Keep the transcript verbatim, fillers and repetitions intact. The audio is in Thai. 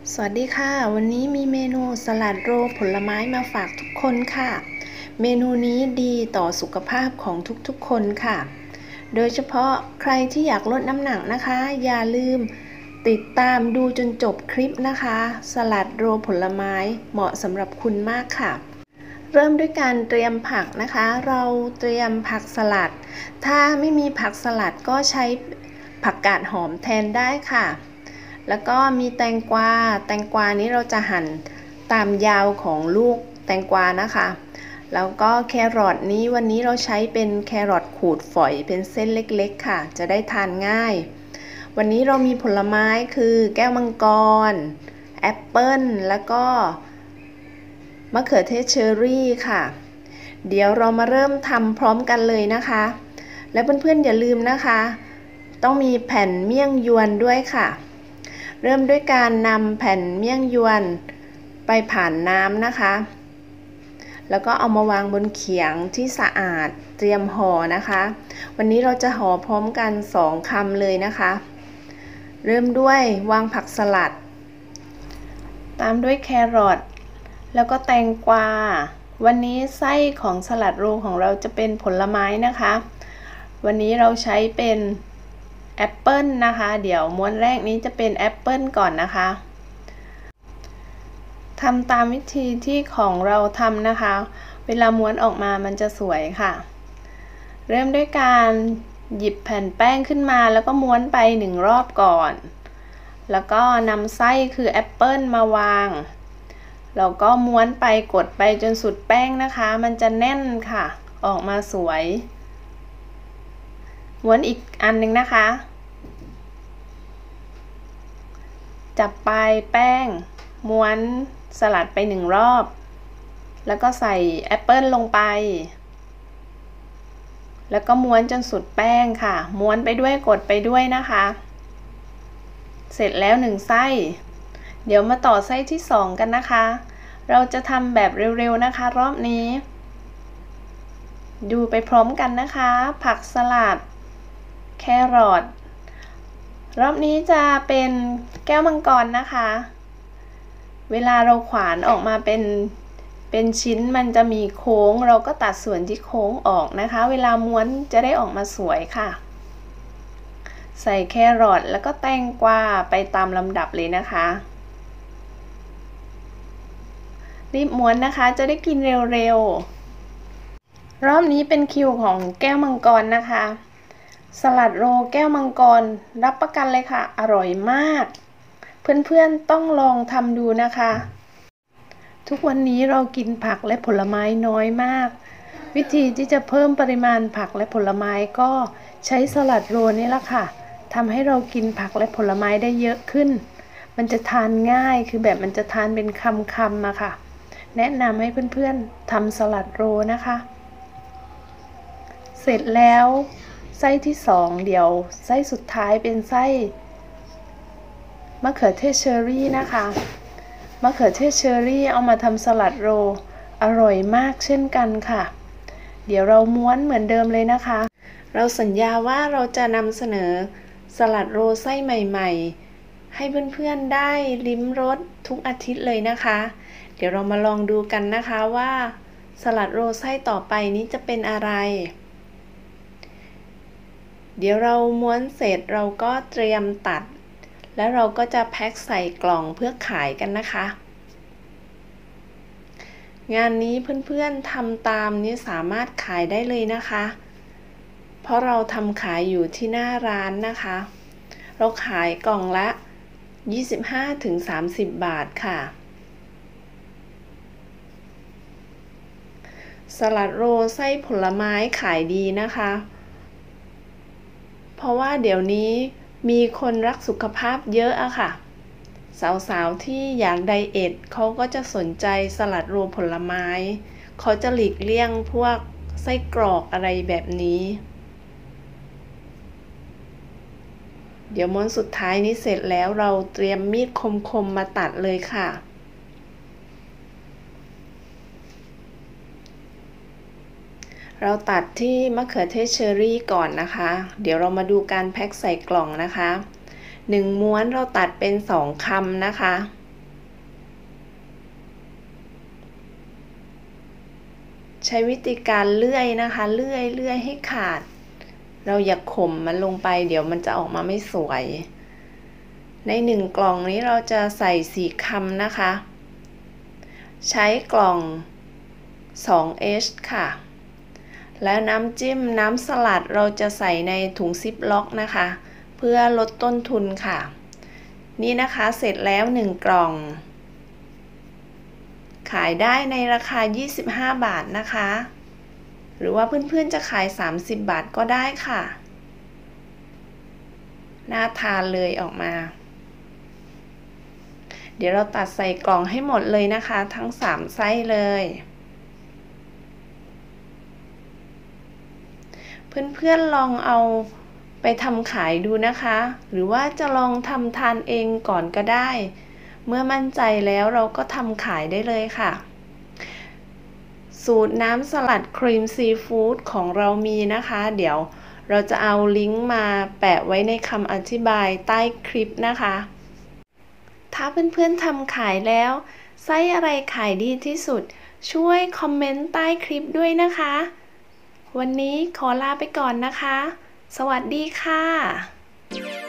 สวัสดีค่ะวันนี้มีเมนูสลัดโรลผลไม้มาฝากทุกคนค่ะเมนูนี้ดีต่อสุขภาพของทุกๆคนค่ะโดยเฉพาะใครที่อยากลดน้ำหนักนะคะอย่าลืมติดตามดูจนจบคลิปนะคะสลัดโรลผลไม้เหมาะสำหรับคุณมากค่ะเริ่มด้วยการเตรียมผักนะคะเราเตรียมผักสลัดถ้าไม่มีผักสลัดก็ใช้ผักกาดหอมแทนได้ค่ะแล้วก็มีแตงกวาแตงกวานี้เราจะหั่นตามยาวของลูกแตงกวานะคะแล้วก็แครอทนี้วันนี้เราใช้เป็นแครอทขูดฝอยเป็นเส้นเล็กๆค่ะจะได้ทานง่ายวันนี้เรามีผลไม้คือแก้วมังกรแอปเปิ้ลแล้วก็มะเขือเทศเชอร์รี่ค่ะเดี๋ยวเรามาเริ่มทำพร้อมกันเลยนะคะและเพื่อนๆอย่าลืมนะคะต้องมีแผ่นเมี่ยงยวนด้วยค่ะเริ่มด้วยการนำแผ่นเมี่ยงยวนไปผ่านน้ำนะคะแล้วก็เอามาวางบนเขียงที่สะอาดเตรียมห่อนะคะวันนี้เราจะห่อพร้อมกันสองคำเลยนะคะเริ่มด้วยวางผักสลัดตามด้วยแครอทแล้วก็แตงกวาวันนี้ไส้ของสลัดโรลของเราจะเป็นผลไม้นะคะวันนี้เราใช้เป็นแอปเปิลนะคะเดี๋ยวม้วนแรกนี้จะเป็นแอปเปิลก่อนนะคะทำตามวิธีที่ของเราทำนะคะเวลาม้วนออกมามันจะสวยค่ะเริ่มด้วยการหยิบแผ่นแป้งขึ้นมาแล้วก็ม้วนไปหนึ่งรอบก่อนแล้วก็นำไส้คือแอปเปิลมาวางเราก็ม้วนไปกดไปจนสุดแป้งนะคะมันจะแน่นค่ะออกมาสวยม้วนอีกอันหนึ่งนะคะจับปลายแป้งม้วนสลัดไปหนึ่งรอบแล้วก็ใส่แอปเปิลลงไปแล้วก็ม้วนจนสุดแป้งค่ะม้วนไปด้วยกดไปด้วยนะคะเสร็จแล้วหนึ่งไส้เดี๋ยวมาต่อไส้ที่สองกันนะคะเราจะทำแบบเร็วๆนะคะรอบนี้ดูไปพร้อมกันนะคะผักสลัดแครอทรอบนี้จะเป็นแก้วมังกรนะคะเวลาเราขวานออกมาเป็นเป็นชิ้นมันจะมีโค้งเราก็ตัดส่วนที่โค้งออกนะคะเวลาม้วนจะได้ออกมาสวยค่ะใส่แครอทแล้วก็แตงกวาไปตามลำดับเลยนะคะรีบม้วนนะคะจะได้กินเร็วๆรอบนี้เป็นคิวของแก้วมังกรนะคะสลัดโรลแก้วมังกรรับประกันเลยค่ะอร่อยมากเพื่อนๆต้องลองทำดูนะคะทุกวันนี้เรากินผักและผลไม้น้อยมากวิธีที่จะเพิ่มปริมาณผักและผลไม้ก็ใช้สลัดโรลนี่แหละค่ะทำให้เรากินผักและผลไม้ได้เยอะขึ้นมันจะทานง่ายคือแบบมันจะทานเป็นคำๆมาค่ะแนะนำให้เพื่อนๆทำสลัดโรลนะคะเสร็จแล้วไส้ที่สองเดี๋ยวไส้สุดท้ายเป็นไส้มะเขือเทศเชอร์รี่นะคะมะเขือเทศเชอร์รี่เอามาทำสลัดโรลอร่อยมากเช่นกันค่ะเดี๋ยวเราม้วนเหมือนเดิมเลยนะคะเราสัญญาว่าเราจะนำเสนอสลัดโรลไส้ใหม่ๆให้เพื่อนๆได้ลิ้มรสทุกอาทิตย์เลยนะคะเดี๋ยวเรามาลองดูกันนะคะว่าสลัดโรลไส้ต่อไปนี้จะเป็นอะไรเดี๋ยวเราม้วนเสร็จเราก็เตรียมตัดแล้วเราก็จะแพ็คใส่กล่องเพื่อขายกันนะคะงานนี้เพื่อนๆทำตามนี้สามารถขายได้เลยนะคะเพราะเราทำขายอยู่ที่หน้าร้านนะคะเราขายกล่องละ ยี่สิบห้าถึงสามสิบ บาทค่ะสลัดโรลไส้ผลไม้ขายดีนะคะเพราะว่าเดี๋ยวนี้มีคนรักสุขภาพเยอะอะค่ะสาวๆที่อยากไดเอทเขาก็จะสนใจสลัดโรลผลไม้เขาจะหลีกเลี่ยงพวกไส้กรอกอะไรแบบนี้เดี๋ยวม้วนสุดท้ายนี้เสร็จแล้วเราเตรียมมีดคมๆมาตัดเลยค่ะเราตัดที่มะเขือเทศเชอร์รี่ก่อนนะคะเดี๋ยวเรามาดูการแพ็คใส่กล่องนะคะหนึ่งม้วนเราตัดเป็นสองคำนะคะช้วิธีการเลื่อยนะคะเลื่อยเลื่อยให้ขาดเราอย่าข่มมันลงไปเดี๋ยวมันจะออกมาไม่สวยในหนึ่งกล่องนี้เราจะใส่สี่คำนะคะใช้กล่อง สองเอช ค่ะแล้วน้ำจิ้มน้ำสลัดเราจะใส่ในถุงซิปล็อกนะคะเพื่อลดต้นทุนค่ะนี่นะคะเสร็จแล้วหนึ่งกล่องขายได้ในราคายี่สิบห้าบาทนะคะหรือว่าเพื่อนๆจะขายสามสิบบาทก็ได้ค่ะน่าทานเลยออกมาเดี๋ยวเราตัดใส่กล่องให้หมดเลยนะคะทั้งสามไส้เลยเพื่อนๆลองเอาไปทำขายดูนะคะหรือว่าจะลองทำทานเองก่อนก็ได้เมื่อมั่นใจแล้วเราก็ทำขายได้เลยค่ะสูตรน้ำสลัดครีมซีฟู้ดของเรามีนะคะเดี๋ยวเราจะเอาลิงก์มาแปะไว้ในคำอธิบายใต้คลิปนะคะถ้าเพื่อนๆทำขายแล้วไส้อะไรขายดีที่สุดช่วยคอมเมนต์ใต้คลิปด้วยนะคะวันนี้ขอลาไปก่อนนะคะสวัสดีค่ะ